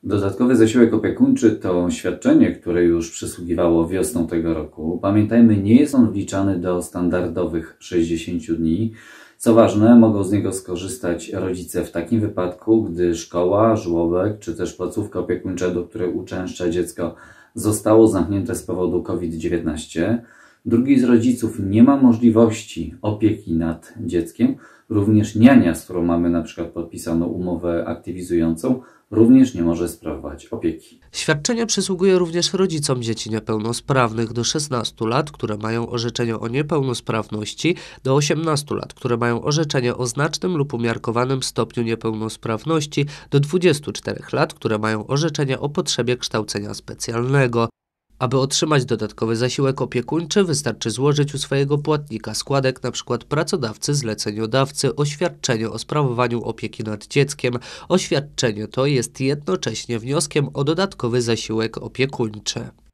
Dodatkowy zasiłek opiekuńczy to świadczenie, które już przysługiwało wiosną tego roku. Pamiętajmy, nie jest on wliczany do standardowych 60 dni. Co ważne, mogą z niego skorzystać rodzice w takim wypadku, gdy szkoła, żłobek czy też placówka opiekuńcza, do której uczęszcza dziecko, zostało zamknięte z powodu COVID-19. Drugi z rodziców nie ma możliwości opieki nad dzieckiem. Również niania, z którą mamy na przykład podpisaną umowę aktywizującą, również nie może sprawować opieki. Świadczenie przysługuje również rodzicom dzieci niepełnosprawnych do 16 lat, które mają orzeczenie o niepełnosprawności, do 18 lat, które mają orzeczenie o znacznym lub umiarkowanym stopniu niepełnosprawności, do 24 lat, które mają orzeczenie o potrzebie kształcenia specjalnego. Aby otrzymać dodatkowy zasiłek opiekuńczy, wystarczy złożyć u swojego płatnika składek, np. pracodawcy, zleceniodawcy, oświadczenie o sprawowaniu opieki nad dzieckiem. Oświadczenie to jest jednocześnie wnioskiem o dodatkowy zasiłek opiekuńczy.